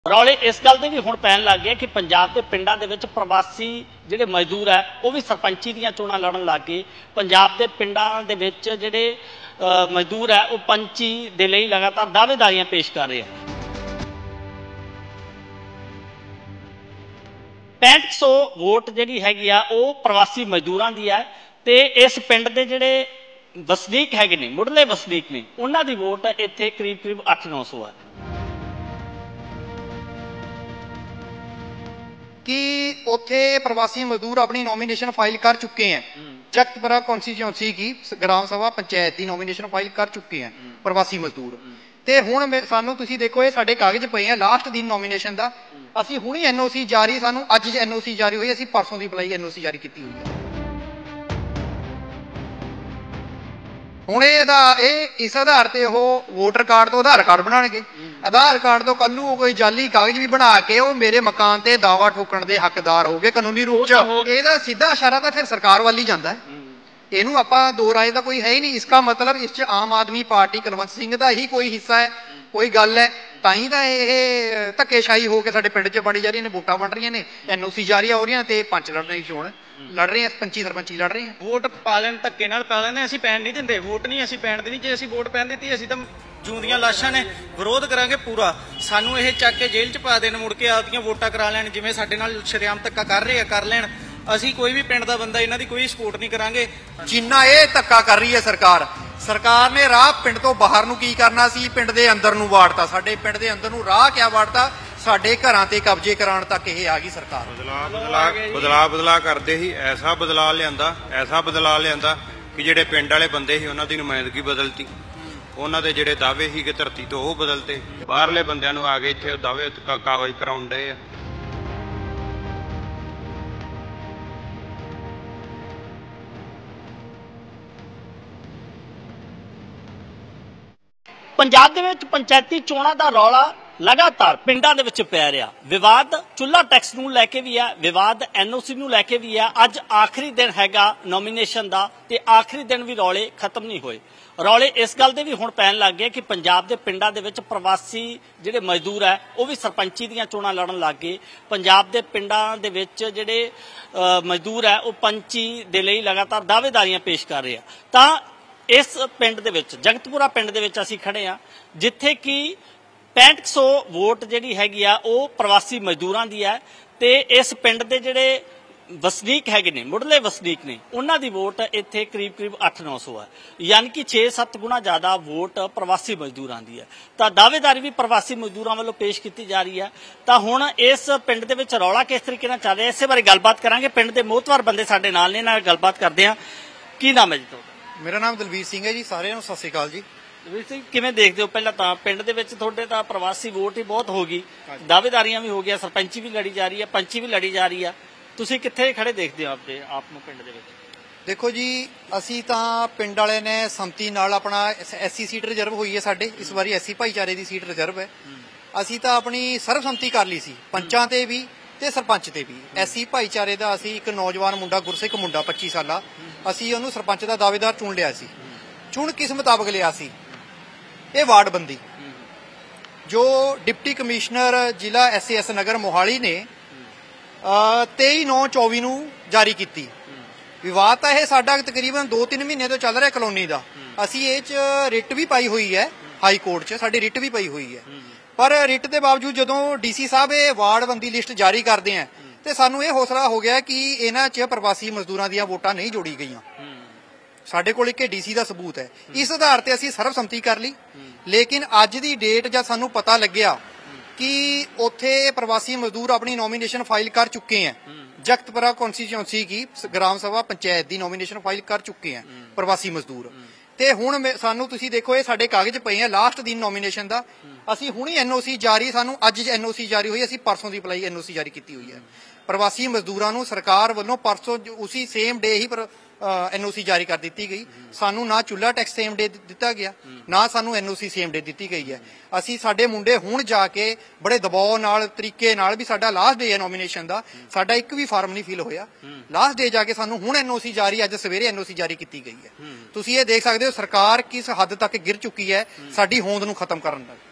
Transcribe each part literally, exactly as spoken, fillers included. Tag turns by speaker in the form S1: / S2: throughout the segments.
S1: ਰੌਲੇ ਇਸ ਗੱਲ ਦੇ ਵੀ ਹੁਣ ਪੈਣ ਲੱਗ ਗਏ ਕਿ ਪੰਜਾਬ ਦੇ ਪਿੰਡਾਂ ਦੇ ਵਿੱਚ ਪ੍ਰਵਾਸੀ ਜਿਹੜੇ ਮਜ਼ਦੂਰ ਹੈ ਉਹ ਵੀ ਸਰਪੰਚੀ ਦੀਆਂ ਚੋਣਾਂ ਲੜਨ ਲੱਗ ਗਏ। ਪੰਜਾਬ ਦੇ ਪਿੰਡਾਂ ਦੇ ਵਿੱਚ ਜਿਹੜੇ ਮਜ਼ਦੂਰ ਹੈ ਉਹ ਪੰਚੀ ਦੇ ਲਈ ਲਗਾਤਾਰ ਦਾਅਵੇਦਾਰੀਆਂ ਪੇਸ਼ ਕਰ ਰਹੇ ਹਨ। ਪੈਂਹਠ ਸੌ ਵੋਟ ਜਿਹੜੀ ਹੈਗੀ ਆ ਉਹ ਪ੍ਰਵਾਸੀ ਮਜ਼ਦੂਰਾਂ ਦੀ ਹੈ ਤੇ ਇਸ ਪਿੰਡ ਦੇ ਜਿਹੜੇ ਵਸਨੀਕ ਹੈਗੇ ਨੇ, ਮੁੱਢਲੇ ਵਸਨੀਕ ਨੇ, ਉਹਨਾਂ ਦੀ ਵੋਟ ਇੱਥੇ ਕਰੀਬ ਕਰੀਬ ਅੱਠ ਨੌ ਸੌ ਹੈ।
S2: कि ਉੱਥੇ प्रवासी मजदूर अपनी नॉमिनेशन फाइल कर चुके हैं। जगतपुरा कॉन्स्टिट्यूएंसी की ग्राम सभा पंचायत की नॉमिनेशन फाइल कर चुके हैं प्रवासी मजदूर। ਤੇ ਹੁਣ ਸਾਨੂੰ ਤੁਸੀਂ ਦੇਖੋ ਇਹ ਸਾਡੇ ਕਾਗਜ਼ ਪਏ ਆ ਲਾਸਟ ਦਿਨ ਨੋਮੀਨੇਸ਼ਨ ਦਾ। ਅਸੀਂ ਹੁਣੀ ਐਨਓਸੀ ਜਾਰੀ, ਸਾਨੂੰ ਅੱਜ ਐਨਓਸੀ ਜਾਰੀ ਹੋਈ, ਅਸੀਂ ਪਰਸੋਂ ਦੀ ਅਪਲਾਈ ਐਨਓਸੀ ਜਾਰੀ ਕੀਤੀ ਹੋਈ ਹੈ। ਹੁਣ ਇਹਦਾ ਇਹ ਇਸ ਆਧਾਰ ਤੇ ਉਹ ਵੋਟਰ ਕਾਰਡ ਤੋਂ ਆਧਾਰ ਕਾਰਡ ਬਣਾਉਣਗੇ। ਆਧਾਰ ਕਾਰਡ ਤੋਂ ਕੱਲ ਨੂੰ ਕੋਈ ਜਾਲੀ ਕਾਗਜ਼ ਵੀ ਬਣਾ ਕੇ ਉਹ ਮੇਰੇ ਮਕਾਨ ਤੇ ਦਾਵਾ ਠੋਕਣ ਦੇ ਹੱਕਦਾਰ ਹੋਗੇ ਕਾਨੂੰਨੀ ਰੂਪ ਚ। ਇਹਦਾ ਸਿੱਧਾ ਇਸ਼ਾਰਾ ਤਾਂ ਫਿਰ ਸਰਕਾਰ ਵੱਲ ਹੀ ਜਾਂਦਾ ਹੈ। ਇਹਨੂੰ ਆਪਾਂ ਦੋ ਰਾਏ ਦਾ ਕੋਈ ਹੈ ਹੀ ਨਹੀਂ। ਇਸका मतलब ਇਸ ਚ ਆਮ ਆਦਮੀ ਪਾਰਟੀ ਕੁਲਵੰਤ ਸਿੰਘ ਦਾ ਹੀ ਕੋਈ ਹਿੱਸਾ ਹੈ, ਕੋਈ ਗੱਲ ਹੈ। ਤਾਂ ਹੀ ਤਾਂ ਇਹ ਧੱਕੇਸ਼ਾਹੀ ਹੋ ਕੇ ਸਾਡੇ ਪਿੰਡ ਚ ਬਣੀ ਜਾ ਰਹੀ ਨੇ, ਵੋਟਾਂ ਬਣ ਰਹੀਆਂ ਨੇ, ਐਨਓਸੀ ਜਾਰੀ ਹੋ ਰਹੀਆਂ ਤੇ ਪੰਚ ਲੜ ਰਹੀ ਚੋਣ ਲੜ ਰਹੇ ਆ, ਪੰਚੀ ਸਰਪੰਚੀ ਲੜ ਰਹੇ ਆ।
S3: ਵੋਟ ਪਾ ਲੈਣ, ਧੱਕੇ ਨਾਲ ਪਾ ਲੈਂਦੇ, ਅਸੀਂ ਪੈਣ ਨਹੀਂ ਦਿੰਦੇ। ਵੋਟ ਨਹੀਂ ਅਸੀਂ ਪੈਣ ਦੇਣੀ। ਜੇ ਅਸੀਂ ਵੋਟ ਪੈਣ ਦਿੱਤੀ ਅਸੀਂ ਤਾਂ ਜੂੰਦੀਆਂ ਲਾਸ਼ਾਂ ਨੇ, ਵਿਰੋਧ ਕਰਾਂਗੇ ਪੂਰਾ। ਸਾਨੂੰ ਇਹ ਚੱਕ ਕੇ ਜੇਲ੍ਹ ਚ ਪਾ ਦੇਣ, ਮੁੜ ਕੇ ਆਪਦੀਆਂ ਵੋਟਾਂ ਕਰਾ ਲੈਣ, ਜਿਵੇਂ ਸਾਡੇ ਨਾਲ ਸ਼ਰੇਆਮ ਧੱਕਾ ਕਰ ਰਹੇ ਆ ਕਰ ਲੈਣ। ਅਸੀਂ ਕੋਈ ਵੀ ਪਿੰਡ ਦਾ ਬੰਦਾ ਇਹਨਾਂ ਦੀ ਕੋਈ ਸਪੋਰਟ ਨਹੀਂ ਕਰਾਂਗੇ।
S2: ਜਿੰਨਾ ਇਹ ਧੱਕਾ ਕਰ ਰਹੀ ਹੈ ਸਰਕਾਰ, ਸਰਕਾਰ ਨੇ ਰਾਹ ਪਿੰਡ ਤੋਂ ਬਾਹਰ ਨੂੰ ਕੀ ਕਰਨਾ ਸੀ, ਪਿੰਡ ਦੇ ਅੰਦਰ ਨੂੰ ਵਾੜਤਾ। ਸਾਡੇ ਪਿੰਡ ਦੇ ਅੰਦਰ ਨੂੰ ਰਾਹ ਕਿਆ ਵਾੜਤਾ, ਸਾਡੇ ਘਰਾਂ ਤੇ ਕਬਜ਼ੇ ਕਰਾਉਣ ਤੱਕ ਇਹ ਆ ਗਈ ਸਰਕਾਰ।
S4: ਬਦਲਾ ਬਦਲਾ ਬਦਲਾ ਬਦਲਾ ਕਰਦੇ ਹੀ ਐਸਾ ਬਦਲਾ ਲਿਆਂਦਾ, ਐਸਾ ਬਦਲਾ ਲਿਆਂਦਾ ਕਿ ਜਿਹੜੇ ਪਿੰਡ ਵਾਲੇ ਬੰਦੇ ਸੀ ਉਹਨਾਂ ਦੀ ਨੁਮਾਇੰਦਗੀ ਬਦਲਤੀ, ਉਹਨਾਂ ਦੇ ਜਿਹੜੇ ਦਾਅਵੇ ਸੀਗੇ ਧਰਤੀ ਤੋਂ ਉਹ ਬਦਲਤੇ। ਬਾਹਰਲੇ ਬੰਦਿਆਂ ਨੂੰ ਆ ਕੇ ਇੱਥੇ ਦਾਅਵੇ ਕਾਗਜ਼ ਕਰਾਉਣ ਡਏ ਆ।
S1: ਪੰਜਾਬ ਦੇ ਵਿੱਚ ਪੰਚਾਇਤੀ ਚੋਣਾਂ ਦਾ ਰੌਲਾ ਲਗਾਤਾਰ ਪਿੰਡਾਂ ਦੇ ਵਿੱਚ ਪੈ ਰਿਹਾ। ਵਿਵਾਦ ਚੁੱਲ੍ਹਾ ਟੈਕਸ ਨੂੰ ਲੈ ਕੇ ਵੀ ਹੈ, ਵਿਵਾਦ ਐਨਓਸੀ ਨੂੰ ਲੈ ਕੇ ਵੀ ਹੈ। ਅੱਜ ਆਖਰੀ ਦਿਨ ਹੈਗਾ ਨੋਮੀਨੇਸ਼ਨ ਦਾ ਤੇ ਆਖਰੀ ਦਿਨ ਵੀ ਰੌਲੇ ਖਤਮ ਨਹੀਂ ਹੋਏ। ਰੌਲੇ ਇਸ ਗੱਲ ਦੇ ਵੀ ਹੁਣ ਪੈਣ ਲੱਗ ਗਏ ਕਿ ਪੰਜਾਬ ਦੇ ਪਿੰਡਾਂ ਦੇ ਵਿੱਚ ਪ੍ਰਵਾਸੀ ਜਿਹੜੇ ਮਜ਼ਦੂਰ ਹੈ ਉਹ ਵੀ ਸਰਪੰਚੀ ਦੀਆਂ ਚੋਣਾਂ ਲੜਨ ਲੱਗ ਗਏ। ਪੰਜਾਬ ਦੇ ਪਿੰਡਾਂ ਦੇ ਵਿੱਚ ਜਿਹੜੇ ਮਜ਼ਦੂਰ ਹੈ ਉਹ ਪੰਚੀ ਦੇ ਲਈ ਲਗਾਤਾਰ ਦਾਅਵੇਦਾਰੀਆਂ ਪੇਸ਼ ਕਰ ਰਹੇ ਆ। ਤਾਂ ਇਸ ਪਿੰਡ ਦੇ ਵਿੱਚ, ਜਗਤਪੁਰਾ ਪਿੰਡ ਦੇ ਵਿੱਚ ਅਸੀਂ ਖੜੇ ਆ, ਜਿੱਥੇ ਕਿ ਪੈਂਹਠ ਸੌ ਵੋਟ ਜਿਹੜੀ ਹੈਗੀ ਆ ਉਹ ਪ੍ਰਵਾਸੀ ਮਜ਼ਦੂਰਾਂ ਦੀ ਹੈ ਤੇ ਇਸ ਪਿੰਡ ਦੇ ਜਿਹੜੇ ਵਸਨੀਕ ਹੈਗੇ ਨੇ, ਮੁੱਢਲੇ ਵਸਨੀਕ ਨੇ, ਉਹਨਾਂ ਦੀ ਵੋਟ ਇੱਥੇ ਕਰੀਬ ਕਰੀਬ ਅੱਠ ਨੌ ਸੌ ਹੈ। ਯਾਨੀ ਕਿ ਛੇ ਸੱਤ ਗੁਣਾ ਜ਼ਿਆਦਾ ਵੋਟ ਪ੍ਰਵਾਸੀ ਮਜ਼ਦੂਰਾਂ ਦੀ ਹੈ। ਤਾਂ ਦਾਅਵੇਦਾਰੀ ਵੀ ਪ੍ਰਵਾਸੀ ਮਜ਼ਦੂਰਾਂ ਵੱਲੋਂ ਪੇਸ਼ ਕੀਤੀ ਜਾ ਰਹੀ ਹੈ। ਤਾਂ ਹੁਣ ਇਸ ਪਿੰਡ ਦੇ ਵਿੱਚ ਰੌਲਾ ਕਿਸ ਤਰੀਕੇ ਨਾਲ ਚੱਲ ਰਿਹਾ, ਇਸੇ ਬਾਰੇ ਗੱਲਬਾਤ ਕਰਾਂਗੇ। ਪਿੰਡ ਦੇ ਮੋਹਤਵਾਰ ਬੰਦੇ ਸਾਡੇ ਨਾਲ ਨੇ, ਇਹਨਾਂ ਨਾਲ ਗੱਲਬਾਤ ਕਰਦੇ ਹਾਂ। ਕੀ ਨਾਮ ਹੈ ਜੀ ਤੁਹਾਡਾ?
S2: ਮੇਰਾ ਨਾਮ ਦਲਵੀਰ ਸਿੰਘ ਹੈ ਜੀ। ਸਾਰਿਆਂ ਨੂੰ ਸਤਿ ਸ਼੍ਰੀ ਅਕਾਲ ਜੀ।
S1: ਦਲਵੀਰ ਸਿੰਘ, ਕਿਵੇਂ ਦੇਖਦੇ ਹੋ? ਪਹਿਲਾਂ ਤਾਂ ਪਿੰਡ ਦੇ ਵਿੱਚ ਤੁਹਾਡੇ ਤਾਂ ਪ੍ਰਵਾਸੀ ਵੋਟ ਹੀ ਬਹੁਤ ਹੋ ਗਈ, ਦਾਅਵੇਦਾਰੀਆਂ ਵੀ ਹੋ ਗਈਆਂ, ਸਰਪੰਚੀ ਵੀ ਲੜੀ ਜਾ ਰਹੀ ਹੈ, ਪੰਚੀ ਵੀ ਲੜੀ ਜਾ ਰਹੀ ਆ। ਤੁਸੀਂ ਕਿੱਥੇ ਖੜੇ ਦੇਖਦੇ ਹੋ ਆਪਦੇ ਆਪ ਨੂੰ ਪਿੰਡ ਦੇ ਵਿੱਚ?
S2: ਦੇਖੋ ਜੀ, ਅਸੀਂ ਤਾਂ ਪਿੰਡ ਵਾਲੇ ਨੇ ਸੰਮਤੀ ਨਾਲ ਆਪਣਾ ਐਸਸੀ ਸੀਟ ਰਿਜ਼ਰਵ ਹੋਈ ਹੈ ਸਾਡੇ, ਇਸ ਵਾਰੀ ਐਸਸੀ ਭਾਈਚਾਰੇ ਦੀ ਸੀਟ ਰਿਜ਼ਰਵ ਹੈ। ਅਸੀਂ ਤਾਂ ਆਪਣੀ ਸਰਬਸੰਮਤੀ ਕਰ ਲਈ ਸੀ, ਪੰਚਾਂ ਤੇ ਵੀ ਤੇ ਸਰਪੰਚ ਤੇ ਵੀ। ਐਸਸੀ ਭਾਈਚਾਰੇ ਦਾ ਅਸੀਂ ਇੱਕ ਨੌਜਵਾਨ ਮੁੰਡਾ, ਗੁਰਸਿੱਖ ਮੁੰਡਾ ਪੱਚੀ ਸਾਲਾ, ਅਸੀਂ ਉਹਨੂੰ ਸਰਪੰਚ ਦਾ ਦਾਅਵੇਦਾਰ ਚੁਣ ਲਿਆ ਸੀ। ਚੁਣ ਕਿਸ ਮੁਤਾਬਕ ਲਿਆ ਸੀ? ਇਹ ਵਾਰਡਬੰਦੀ ਜੋ ਡਿਪਟੀ ਕਮਿਸ਼ਨਰ ਜ਼ਿਲ੍ਹਾ S A S Nagar Mohali ਨੇ ਤੇਈ ਨੌ ਚੌਵੀ ਨੂੰ ਜਾਰੀ ਕੀਤੀ। ਵਿਵਾਦ ਤਾਂ ਇਹ ਸਾਡਾ ਤਕਰੀਬਨ ਦੋ ਤਿੰਨ ਮਹੀਨੇ ਤੋਂ ਚੱਲ ਰਿਹਾ ਕਲੋਨੀ ਦਾ। ਅਸੀਂ ਇਹ ਚ ਰਿਟ ਵੀ ਪਾਈ ਹੋਈ ਹੈ, ਹਾਈ ਕੋਰਟ ਚ ਸਾਡੀ ਰਿਟ ਵੀ ਪਈ ਹੋਈ ਹੈ। ਪਰ ਰਿਟ ਦੇ ਬਾਵਜੂਦ ਜਦੋਂ ਡੀਸੀ ਸਾਹਿਬ ਇਹ ਵਾਰਡਬੰਦੀ ਲਿਸਟ ਜਾਰੀ ਕਰਦੇ ਆ ਤੇ ਸਾਨੂੰ ਇਹ ਹੌਸਲਾ ਹੋ ਗਿਆ ਕਿ ਇਹਨਾਂ ਚ ਪ੍ਰਵਾਸੀ ਮਜ਼ਦੂਰਾਂ ਦੀਆਂ ਵੋਟਾਂ ਨਹੀਂ ਜੋੜੀ ਗਈਆਂ। ਸਾਡੇ ਕੋਲ ਇੱਕ ਡੀਸੀ ਦਾ ਸਬੂਤ ਹੈ। ਇਸ ਆਧਾਰ ਤੇ ਅਸੀਂ ਸਰਬਸੰਮਤੀ ਕਰ ਲਈ। ਲੇਕਿਨ ਅੱਜ ਦੀ ਡੇਟ ਜਦ ਸਾਨੂੰ ਪਤਾ ਲੱਗਿਆ ਕਿ ਉੱਥੇ ਪ੍ਰਵਾਸੀ ਮਜ਼ਦੂਰ ਆਪਣੀ ਨੋਮੀਨੇਸ਼ਨ ਫਾइल कर चुके हैं, जगतपुरा कॉन्स्टिट्यूएंसी की ग्राम सभा पंचायत की नोमीनेशन फाइल कर चुके हैं प्रवासी मजदूर। ਤੇ ਹੁਣ ਸਾਨੂੰ ਤੁਸੀਂ ਦੇਖੋ ਇਹ ਸਾਡੇ ਕਾਗਜ਼ ਪਏ ਆ ਲਾਸਟ ਦਿਨ ਨੋਮੀਨੇਸ਼ਨ ਦਾ। ਅਸੀਂ ਹੁਣੀ ਐਨਓਸੀ ਜਾਰੀ, ਸਾਨੂੰ ਅੱਜ ਐਨਓਸੀ ਜਾਰੀ ਹੋਈ, ਅਸੀਂ ਪਰਸੋਂ ਦੀ ਅਪਲਾਈ ਐਨਓਸੀ ਜਾਰੀ ਕੀਤੀ ਹੋਈ ਹੈ। ਪ੍ਰਵਾਸੀ ਮਜ਼ਦੂਰਾਂ ਨੂੰ ਸਰਕਾਰ ਵੱਲੋਂ ਪਰਸੋਂ ਉਸੇ ਸੇਮ ਡੇ ਹੀ ਐਨਓਸੀ ਜਾਰੀ ਕਰ ਦਿੱਤੀ ਗਈ। ਸਾਨੂੰ ਨਾ ਚੁੱਲ੍ਹਾ ਟੈਕਸ ਸੇਮ ਡੇ ਦਿੱਤਾ ਗਿਆ, ਨਾ ਸਾਨੂੰ ਐਨਓਸੀ ਸੇਮ ਡੇ ਦਿੱਤੀ ਗਈ ਹੈ। ਅਸੀਂ ਸਾਡੇ ਮੁੰਡੇ ਹੁਣ ਜਾ ਕੇ ਬੜੇ ਦਬਾਅ ਨਾਲ ਤਰੀਕੇ ਨਾਲ ਵੀ ਸਾਡਾ ਲਾਸਟ ਡੇ ਹੈ ਨੋਮੀਨੇਸ਼ਨ ਦਾ, ਸਾਡਾ ਇੱਕ ਵੀ ਫਾਰਮ ਨਹੀਂ ਫਿਲ ਹੋਇਆ। ਲਾਸਟ ਡੇ ਜਾ ਕੇ ਸਾਨੂੰ ਹੁਣ ਐਨਓਸੀ ਜਾਰੀ, ਅੱਜ ਸਵੇਰੇ ਐਨਓਸੀ ਜਾਰੀ ਕੀਤੀ ਗਈ ਹੈ। ਤੁਸੀਂ ਇਹ ਦੇਖ ਸਕਦੇ ਹੋ ਸਰਕਾਰ ਕਿਸ ਹੱਦ ਤੱਕ ਗਿਰ ਚੁੱਕੀ ਹੈ ਸਾਡੀ ਹੋਂਦ ਨੂੰ ਖਤਮ ਕਰਨ ਦਾ।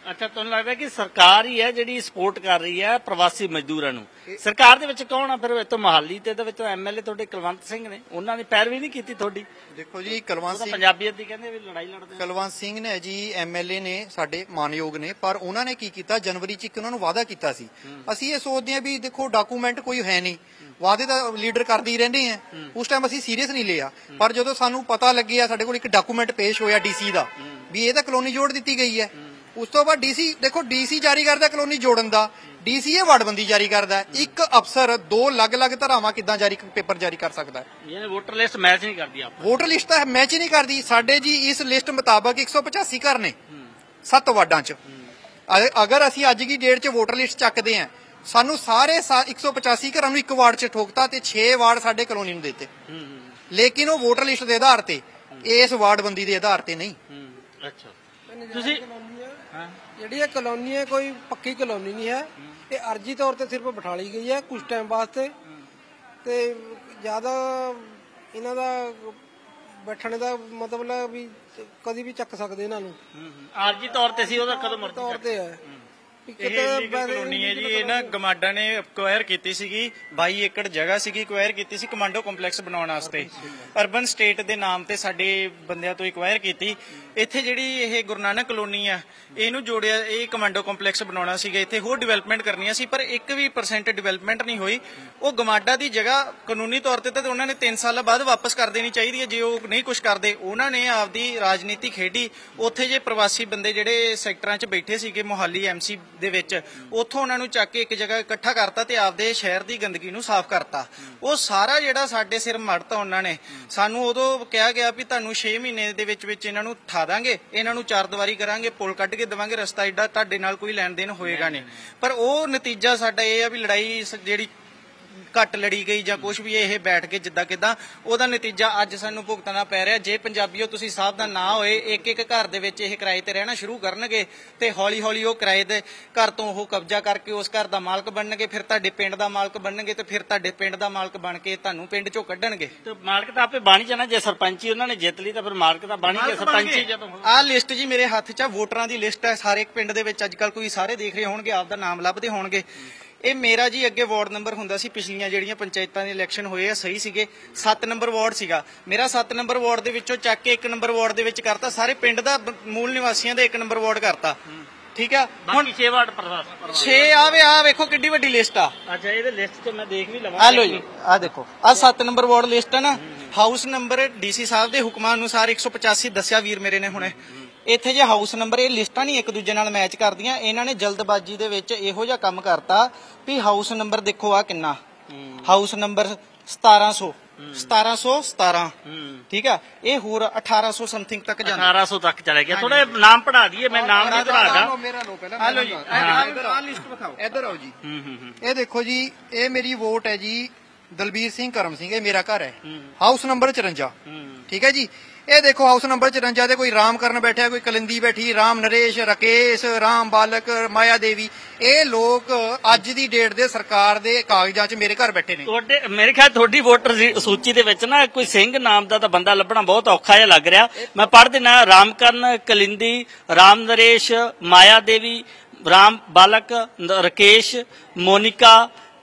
S1: ਅੱਛਾ, ਤੁਹਾਨੂੰ ਲੱਗਦਾ ਕਿ ਸਰਕਾਰ ਹੀ ਹੈ ਜਿਹੜੀ ਸਪੋਰਟ ਕਰ ਰਹੀ ਹੈ ਪ੍ਰਵਾਸੀ ਮਜ਼ਦੂਰਾਂ ਨੂੰ? ਸਰਕਾਰ ਦੇ ਵਿੱਚ ਕੌਣ ਆ ਫਿਰ? ਇੱਥੋਂ ਮੋਹਾਲੀ ਤੇ ਦੇ ਵਿੱਚ ਐਮਐਲਏ ਤੁਹਾਡੇ ਕੁਲਵੰਤ ਸਿੰਘ ਨੇ, ਉਹਨਾਂ ਨੇ ਪੈਰਵੀ ਨਹੀਂ ਕੀਤੀ ਤੁਹਾਡੀ?
S2: ਦੇਖੋ ਜੀ, ਕੁਲਵੰਤ ਸਿੰਘ
S1: ਪੰਜਾਬੀਅਤ ਦੀ ਕਹਿੰਦੇ ਵੀ ਲੜਾਈ ਲੜਦੇ।
S2: ਕੁਲਵੰਤ ਸਿੰਘ ਨੇ ਜੀ ਐਮਐਲਏ ਨੇ ਸਾਡੇ ਮਾਨਯੋਗ ਨੇ, ਪਰ ਉਹਨਾਂ ਨੇ ਕੀ ਕੀਤਾ, ਜਨਵਰੀ ਚ ਇੱਕ ਉਹਨਾਂ ਨੂੰ ਵਾਅਦਾ ਕੀਤਾ ਸੀ। ਅਸੀਂ ਇਹ ਸੋਚਦੇ ਹਾਂ ਵੀ ਦੇਖੋ ਡਾਕੂਮੈਂਟ ਕੋਈ ਹੈ ਨਹੀਂ, ਵਾਅਦੇ ਤਾਂ ਲੀਡਰ ਕਰਦੇ ਹੀ ਰਹਿੰਦੇ ਆ, ਉਸ ਟਾਈਮ ਅਸੀਂ ਸੀਰੀਅਸ ਨਹੀਂ ਲਿਆ। ਪਰ ਜਦੋਂ ਸਾਨੂੰ ਪਤਾ ਲੱਗਿਆ, ਸਾਡੇ ਕੋਲ ਇੱਕ ਡਾਕੂਮੈਂਟ ਪੇਸ਼ ਹੋਇਆ ਡੀਸੀ ਦਾ ਵੀ ਇਹ ਤਾਂ ਕਲੋਨੀ ਜੋੜ ਦਿੱਤੀ ਗਈ ਹੈ, ਉਸ ਤੋਂ ਬਾਅਦ ਡੀਸੀ ਦੇਖੋ ਡੀਸੀ ਜਾਰੀ ਕਰਦਾ ਕਲੋਨੀ ਜੋੜਨ ਦਾ, ਡੀਸੀ ਇਹ ਵਾਰਡਬੰਦੀ ਜਾਰੀ ਕਰਦਾ। ਇੱਕ ਅਫਸਰ ਦੋ ਅਲੱਗ-ਅਲੱਗ ਧਾਰਾਵਾਂ ਕਿੱਦਾਂ ਜਾਰੀ ਪੇਪਰ ਜਾਰੀ ਕਰ ਸਕਦਾ ਹੈ?
S1: ਯਾਨੀ ਵੋਟਰ ਲਿਸਟ ਮੈਚ ਨਹੀਂ ਕਰਦੀ। ਆਪ
S2: ਵੋਟਰ ਲਿਸਟ ਤਾਂ ਮੈਚ ਹੀ ਨਹੀਂ ਕਰਦੀ। ਸਾਡੇ ਜੀ ਇਸ ਲਿਸਟ ਮੁਤਾਬਕ ਇੱਕ ਸੌ ਪਚਾਸੀ ਘਰ ਨੇ ਸੱਤ ਵਾਰਡਾਂ 'ਚ। ਅਗਰ ਅਸੀਂ ਅੱਜ ਦੀ ਡੇਟ 'ਚ ਵੋਟਰ ਲਿਸਟ ਚੱਕਦੇ ਹਾਂ, ਸਾਨੂੰ ਸਾਰੇ ਇੱਕ ਸੌ ਪਚਾਸੀ ਘਰਾਂ ਨੂੰ ਇੱਕ ਵਾਰਡ 'ਚ ਠੋਕਤਾ ਤੇ ਛੇ ਵਾਰਡ ਸਾਡੇ ਕਲੋਨੀ ਨੂੰ ਦਿੱਤੇ, ਲੇਕਿਨ ਉਹ ਵੋਟਰ ਲਿਸਟ ਦੇ ਆਧਾਰ ਤੇ, ਇਸ ਵਾਰਡਬੰਦੀ ਦੇ ਆਧਾਰ ਤੇ ਨਹੀਂ।
S1: ਅੱਛਾ, ਤੁਸੀਂ
S5: ਜਿਹੜੀ ਇਹ ਕਲੋਨੀ ਹੈ ਕੋਈ ਪੱਕੀ ਕਲੋਨੀ ਨਹੀਂ ਹੈ, ਇਹ ਅਰਜੀ ਤੌਰ ਤੇ ਸਿਰਫ ਬਿਠਾ ਲਈ ਗਈ ਹੈ ਕੁਝ ਟਾਈਮ ਵਾਸਤੇ, ਤੇ ਜ਼ਿਆਦਾ ਇਹਨਾਂ ਦਾ ਬੈਠਣ ਦਾ ਮਤਲਬ ਵੀ ਕਦੀ ਵੀ ਚੱਕ ਸਕਦੇ ਇਹਨਾਂ ਨੂੰ।
S1: ਆਰਜੀ ਤੌਰ ਤੇ ਸੀ, ਉਹਦਾ ਕਦੋਂ ਮਰਜ਼ੀ
S5: ਤੌਰ ਤੇ ਹੈ।
S3: ਇਹ ਕਲੋਨੀ ਹੈ ਜੀ, ਇਹ ਨਾ ਗਮਾਡਾ ਨੇ ਅਕਵਾਇਰ ਕੀਤੀ ਸੀਗੀ, ਬਾਈ ਏਕੜ ਜਗ੍ਹਾ ਸੀਗੀ, ਅਕਵਾਇਰ ਕੀਤੀ ਸੀ ਕਮਾਂਡੋ ਕੰਪਲੈਕਸ ਬਣਾਉਣ ਵਾਸਤੇ। ਅਰਬਨ ਸਟੇਟ ਦੇ ਨਾਮ ਤੇ ਸਾਡੇ ਬੰਦਿਆਂ ਤੋਂ ਅਕਵਾਇਰ ਕੀਤੀ। ਇੱਥੇ ਜਿਹੜੀ ਇਹ ਗੁਰੂ ਨਾਨਕ ਕਲੋਨੀ ਆ, ਇਹਨੂੰ ਜੋੜਿਆ, ਇਹ ਕਮਾਂਡੋ ਕੰਪਲੈਕਸ ਬਣਾਉਣਾ ਸੀਗਾ, ਇੱਥੇ ਹੋਰ ਡਿਵੈਲਪਮੈਂਟ ਕਰਨੀਆਂ ਸੀ, ਪਰ ਇੱਕ ਵੀ ਪਰਸੈਂਟ ਡਿਵੈਲਪਮੈਂਟ ਨਹੀਂ ਹੋਈ। ਉਹ ਗਮਾਡਾ ਦੀ ਜਗ੍ਹਾ ਕਾਨੂੰਨੀ ਤੌਰ ਤੇ ਤਾਂ ਉਹਨਾਂ ਨੇ ਤਿੰਨ ਸਾਲਾਂ ਬਾਅਦ ਵਾਪਸ ਕਰ ਦੇਣੀ ਚਾਹੀਦੀ ਹੈ। ਜੇ ਉਹ ਨਹੀਂ ਕੁਝ ਕਰਦੇ, ਉਹਨਾਂ ਨੇ ਆਪਦੀ ਰਾਜਨੀਤੀ ਖੇਡੀ। ਉੱਥੇ ਜੇ ਪ੍ਰਵਾਸੀ ਬੰਦੇ ਜਿਹੜੇ ਸੈਕਟਰਾਂ 'ਚ ਬੈਠੇ ਸੀਗੇ ਮੋਹਾਲੀ ਐਮਸੀ ਦੇ ਵਿੱਚ, ਉੱਥੋਂ ਉਹਨਾਂ ਨੂੰ ਚੱਕ ਕੇ ਇੱਕ ਜਗ੍ਹਾ ਇਕੱਠਾ ਕਰਤਾ ਤੇ ਆਪਦੇ ਸ਼ਹਿਰ ਦੀ ਗੰਦਗੀ ਨੂੰ ਸਾਫ਼ ਕਰਤਾ। ਉਹ ਸਾਰਾ ਜਿਹੜਾ ਸਾਡੇ ਸਿਰ ਮੜਤਾ ਉਹਨਾਂ ਨੇ। ਸਾਨੂੰ ਉਦੋਂ ਕਿਹਾ ਗਿਆ ਵੀ ਤੁਹਾਨੂੰ ਛੇ ਮਹੀਨੇ ਦੇ ਵਿੱਚ ਵਿੱਚ ਇਹਨਾਂ ਨੂੰ ਠਾ ਦਾਂਗੇ, ਇਹਨਾਂ ਨੂੰ ਚਾਰ ਦੀਵਾਰੀ ਕਰਾਂਗੇ, ਪੁਲ ਕੱਢ ਕੇ ਦੇਵਾਂਗੇ, ਰਸਤਾ ਏਡਾ ਤੁਹਾਡੇ ਨਾਲ ਕੋਈ ਲੈਣ ਦੇਣ ਹੋਏਗਾ ਨਹੀਂ। ਪਰ ਉਹ ਨਤੀਜਾ ਸਾਡਾ ਇਹ ਆ ਵੀ ਲੜਾਈ ਜਿਹੜੀ ਘੱਟ ਲੜੀ ਗਈ ਜਾਂ ਕੁਝ ਵੀ, ਇਹ ਬੈਠ ਕੇ ਜਿੱਦਾਂ ਕਿਦਾਂ, ਉਹਦਾ ਨਤੀਜਾ ਅੱਜ ਸਾਨੂੰ ਭੁਗਤਣਾ ਪੈ ਰਿਹਾ। ਜੇ ਪੰਜਾਬੀਓ ਤੁਸੀਂ ਸਾਵਧਾਨ ਨਾ ਹੋਏ, ਇੱਕ ਇੱਕ ਘਰ ਦੇ ਵਿੱਚ ਇਹ ਕਿਰਾਏ ਤੇ ਰਹਿਣਾ ਸ਼ੁਰੂ ਕਰਨਗੇ ਤੇ ਹੌਲੀ ਹੌਲੀ ਉਹ ਕਿਰਾਏ ਦੇ ਘਰ ਤੋਂ ਉਹ ਕਬਜ਼ਾ ਕਰਕੇ ਉਸ ਘਰ ਦਾ ਮਾਲਕ ਬਣਨਗੇ, ਫਿਰ ਤੁਹਾਡੇ ਪਿੰਡ ਦਾ ਮਾਲਕ ਬਣਨਗੇ ਤੇ ਫਿਰ ਤੁਹਾਡੇ ਪਿੰਡ ਦਾ ਮਾਲਕ ਬਣ ਕੇ ਤੁਹਾਨੂੰ ਪਿੰਡ ਚੋਂ ਕੱਢਣਗੇ।
S1: ਤੇ ਮਾਲਕ ਤਾਂ ਆਪੇ ਬਣ ਹੀ ਜਾਣਾ, ਜੇ ਸਰਪੰਚੀ ਉਹਨਾਂ ਨੇ ਜਿੱਤ ਲਈ ਤਾਂ ਫਿਰ ਮਾਲਕ ਤਾਂ ਬਣ ਹੀ ਗਿਆ। ਸਰਪੰਚੀ ਜਦੋਂ
S3: ਆਹ ਲਿਸਟ ਜੀ ਮੇਰੇ ਹੱਥ 'ਚ ਵੋਟਰਾਂ ਦੀ ਲਿਸਟ ਹੈ, ਸਾਰੇ ਪਿੰਡ ਦੇ ਵਿੱਚ ਅੱਜ ਕੱਲ ਕੋਈ ਸਾਰੇ ਦੇਖ ਰਹੇ ਹੋਣਗੇ, ਆਪਦਾ ਨਾਮ ਲੱਭਦੇ ਹੋਣਗੇ। ਇਹ ਮੇਰਾ ਜੀ ਅੱਗੇ ਵਾਰਡ ਨੰਬਰ ਹੁੰਦਾ ਸੀ, ਪਿਛਲੀਆਂ ਜਿਹੜੀਆਂ ਪੰਚਾਇਤਾਂ ਦੇ ਇਲੈਕਸ਼ਨ ਹੋਏ ਆ ਸਹੀ ਸੀਗੇ, ਸੱਤ ਨੰਬਰ ਵਾਰਡ ਸੀਗਾ ਮੇਰਾ। ਸੱਤ ਨੰਬਰ ਵਾਰਡ ਦੇ ਵਿੱਚੋਂ ਚੱਕ ਕੇ ਇੱਕ ਨੰਬਰ ਵਾਰਡ ਦੇ ਵਿੱਚ ਕਰਤਾ, ਸਾਰੇ ਪਿੰਡ ਦਾ ਮੂਲ ਨਿਵਾਸੀਆਂ ਦਾ ਇੱਕ ਨੰਬਰ ਵਾਰਡ ਕਰਤਾ। ਠੀਕ ਆ, ਹੁਣ
S1: ਛੇ ਵਾਰਡ ਪ੍ਰਵਾਸ
S3: ਛੇ ਆਵੇ, ਆ ਵੇਖੋ ਕਿੱਡੀ ਵੱਡੀ ਲਿਸਟ ਆ।
S1: ਅੱਛਾ, ਇਹਦੇ ਲਿਸਟ 'ਚ ਮੈਂ ਦੇਖ ਵੀ ਲਵਾਂ।
S3: ਆ ਲੋ ਜੀ, ਆ ਦੇਖੋ, ਆ ਸੱਤ ਨੰਬਰ ਵਾਰਡ ਲਿਸਟ ਹੈ ਨਾ। ਹਾਊਸ ਨੰਬਰ ਡੀਸੀ ਸਾਹਿਬ ਦੇ ਹੁਕਮਾਂ ਅਨੁਸਾਰ ਇੱਕ ਸੌ ਪਚਾਸੀ ਦੱਸਿਆ ਵੀਰ ਮੇਰੇ ਨੇ ਹੁਣੇ। ਇੱਥੇ ਜੇ ਹਾਊਸ ਨੰਬਰ, ਇਹ ਲਿਸਟਾਂ ਨਹੀਂ ਇੱਕ ਦੂਜੇ ਨਾਲ ਮੈਚ ਕਰਦੀਆਂ, ਇਹਨਾਂ ਨੇ ਜਲਦਬਾਜ਼ੀ ਦੇ ਵਿੱਚ ਇਹੋ ਜਿਹਾ ਕੰਮ ਕਰਤਾ ਵੀ ਹਾਊਸ ਨੰਬਰ ਦੇਖੋ ਆ ਕਿੰਨਾ, ਹਾਊਸ ਨੰਬਰ ਸਤਾਰਾਂ ਸੌ ਸਤਾਰਾਂ ਸੌ ਸਤਾਰਾਂ। ਠੀਕ ਆ, ਇਹ ਹੋਰ ਅਠਾਰਾਂ ਸੌ ਸਮਥਿੰਗ ਤੱਕ ਜਾਂਦਾ,
S1: ਅਠਾਰਾਂ ਸੌ ਤੱਕ ਚਲੇ ਗਿਆ। ਥੋੜਾ ਨਾਮ ਪੜਾ ਦਈਏ, ਮੈਂ ਨਾਮ ਨਹੀਂ ਪੜਾਦਾ।
S2: ਮੇਰਾ ਲੋ ਪਹਿਲਾਂ,
S3: ਆ ਲੋ ਜੀ, ਆ ਲਿਸਟ ਵਿਖਾਓ,
S2: ਇੱਧਰ ਆਓ ਜੀ। ਇਹ ਦੇਖੋ ਜੀ, ਇਹ ਮੇਰੀ ਵੋਟ ਹੈ ਜੀ ਦਲਬੀਰ ਸਿੰਘ ਕਰਮ ਸਿੰਘ, ਇਹ ਮੇਰਾ ਘਰ ਹੈ, ਹਾਊਸ ਨੰਬਰ ਚੁਰੰਜਾ। ਠੀਕ ਹੈ ਜੀ, ਇਹ ਦੇਖੋ ਹਾਊਸ ਨੰਬਰ ਚੁਰੰਜਾ ਤੇ ਕੋਈ ਰਾਮ ਕਰਨ ਬੈਠਿਆ, ਕੋਈ ਕਲਿੰਦੀ ਬੈਠੀ, ਰਾਮ ਨਰੇਸ਼, ਰਕੇਸ਼, ਰਾਮ ਬਾਲਕ, ਮਾਇਆ ਦੇਵੀ। ਇਹ ਲੋਕ ਅੱਜ ਦੀ ਡੇਟ ਦੇ ਸਰਕਾਰ ਦੇ ਕਾਗਜ਼ਾਂ 'ਚ ਮੇਰੇ ਘਰ ਬੈਠੇ ਨੇ।
S1: ਤੁਹਾਡੇ ਮੇਰੇ ਖਿਆਲ ਤੁਹਾਡੀ ਵੋਟਰ ਸੂਚੀ ਦੇ ਵਿੱਚ ਨਾ ਕੋਈ ਸਿੰਘ ਨਾਮ ਦਾ ਤਾਂ ਬੰਦਾ ਲੱਭਣਾ ਬਹੁਤ ਔਖਾ ਜਿਹਾ ਲੱਗ ਰਿਹਾ। ਮੈਂ ਪੜ੍ਹ ਦਿੰਦਾ, ਰਾਮਕਰਨ, ਕਲਿੰਦੀ, ਰਾਮ ਨਰੇਸ਼, ਮਾਇਆ ਦੇਵੀ, ਰਾਮ ਬਾਲਕ, ਰਕੇਸ਼, ਮੋਨਿਕਾ,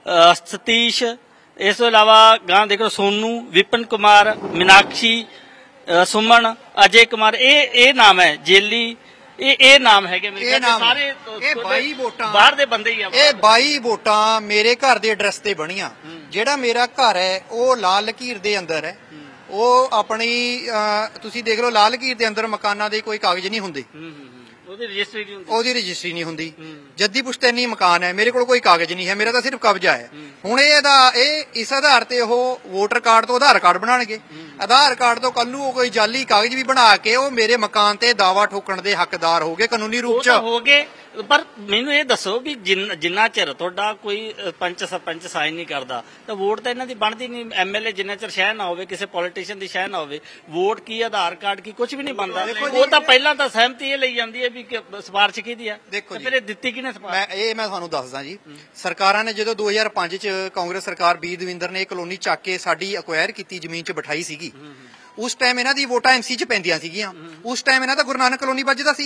S1: ਸਤੀਸ਼, ਇਸ ਤੋਂ ਇਲਾਵਾ ਗਾਂ ਦੇਖੋ ਸੋਨੂ, ਵਿਪਨ ਕੁਮਾਰ, ਮੀਨਾਕਸ਼ੀ, ਸੁਮਨ, ਅਜੇ ਕੁਮਾਰ, ਇਹ ਇਹ ਨਾਮ ਹੈ, ਜੇਲੀ, ਇਹ ਇਹ ਨਾਮ ਹੈਗੇ ਮੇਰੇ ਖਿਆਲ ਸਾਰੇ।
S2: ਇਹ ਬਾਈ ਵੋਟਾਂ
S1: ਬਾਹਰ ਦੇ ਬੰਦੇ ਹੀ ਆ।
S2: ਇਹ ਬਾਈ ਵੋਟਾਂ ਮੇਰੇ ਘਰ ਦੇ ਐਡਰੈਸ ਤੇ ਬਣੀਆਂ। ਜਿਹੜਾ ਮੇਰਾ ਘਰ ਹੈ ਉਹ ਲਾਲ ਲਕੀਰ ਦੇ ਅੰਦਰ ਹੈ। ਉਹ ਆਪਣੀ ਤੁਸੀਂ ਦੇਖ ਲਓ, ਲਾਲ ਲਕੀਰ ਦੇ ਅੰਦਰ ਮਕਾਨਾਂ ਦੇ ਕੋਈ ਕਾਗਜ਼ ਨਹੀਂ ਹੁੰਦੇ,
S1: ਉਹਦੀ ਰਜਿਸਟਰੀ ਨਹੀਂ ਹੁੰਦੀ
S2: ਉਹਦੀ ਰਜਿਸਟਰੀ ਨਹੀਂ ਹੁੰਦੀ। ਜੱਦੀ ਪੁਸ਼ਤੈਨੀ ਮਕਾਨ ਹੈ, ਮੇਰੇ ਕੋਲ ਕੋਈ ਕਾਗਜ਼ ਨਹੀਂ ਹੈ, ਮੇਰਾ ਤਾਂ ਸਿਰਫ ਕਬਜ਼ਾ ਹੈ। ਹੁਣ ਇਹਦਾ ਇਹ ਇਸ ਆਧਾਰ ਤੇ ਉਹ ਵੋਟਰ ਕਾਰਡ ਤੋਂ ਆਧਾਰ ਕਾਰਡ ਬਣਾਉਣਗੇ, ਆਧਾਰ ਕਾਰਡ ਤੋਂ ਕੱਲ ਨੂੰ ਉਹ ਕੋਈ ਜਾਲੀ ਕਾਗਜ਼ ਵੀ ਬਣਾ ਕੇ ਉਹ ਮੇਰੇ ਮਕਾਨ ਤੇ ਦਾਵਾ ਠੋਕਣ ਦੇ ਹੱਕਦਾਰ ਹੋ ਗਏ ਕਾਨੂੰਨੀ ਰੂਪ ਚ
S1: ਹੋ ਗਏ। ਪਰ ਮੈਨੂੰ ਇਹ ਦੱਸੋ ਵੀ ਜਿੰਨਾ ਚਿਰ ਤੁਹਾਡਾ ਕੋਈ ਪੰਚ ਸਰਪੰਚ ਸਾਈਨ ਨਹੀਂ ਕਰਦਾ ਤਾਂ ਵੋਟ ਤਾਂ ਇਹਨਾਂ ਦੀ ਬਣਦੀ ਨਹੀਂ। ਐਮਐਲਏ ਜਿੰਨਾ ਚਿਰ ਸ਼ਹਿ ਨਾ ਹੋਵੇ, ਕਿਸੇ ਪੋਲੀਟੀਸ਼ੀਅਨ ਦੀ ਸ਼ਹਿ ਨਾ ਹੋਵੇ, ਵੋਟ ਕੀ, ਆਧਾਰ ਕਾਰਡ ਕੀ, ਕੁਝ ਵੀ ਨਹੀਂ ਬਣਦਾ। ਉਹ ਤਾਂ ਪਹਿਲਾਂ ਤਾਂ ਸਹਿਮਤੀ ਇਹ ਲਈ ਜਾਂਦੀ ਹੈ ਵੀ ਸਿਫਾਰਿਸ਼ ਕਿਹਦੀ ਆ,
S2: ਦੇਖੋ
S1: ਫਿਰ ਇਹ ਦਿੱਤੀ ਕਿਹਨੇ ਸਿਫਾਰਿਸ਼?
S2: ਮੈਂ ਇਹ ਮੈਂ ਤੁਹਾਨੂੰ ਦੱਸਦਾ ਜੀ, ਸਰਕਾਰਾਂ ਨੇ ਜਦੋਂ ਦੋ ਹਜ਼ਾਰ ਪੰਜ ਚ ਕਾਂਗਰਸ ਸਰਕਾਰ ਬੀਰ ਦਵਿੰਦਰ ਨੇ ਇਹ ਕਲੋਨੀ ਚੱਕ ਕੇ ਸਾਡੀ ਅਕਵਾਇਰ ਕੀਤੀ, ਜ਼ਮੀਨ 'ਚ ਬਿਠਾਈ ਸੀਗੀ, ਉਸ ਟਾਈਮ ਇਹਨਾਂ ਦੀ ਵੋਟਾਂ ਐਮਸੀ 'ਚ ਪੈਂਦੀਆਂ ਸੀਗੀਆਂ। ਉਸ ਟਾਈਮ ਇਹਨਾਂ ਦਾ ਗੁਰੂ ਨਾਨਕ ਕਲੋਨੀ ਵੱਜਦਾ ਸੀ।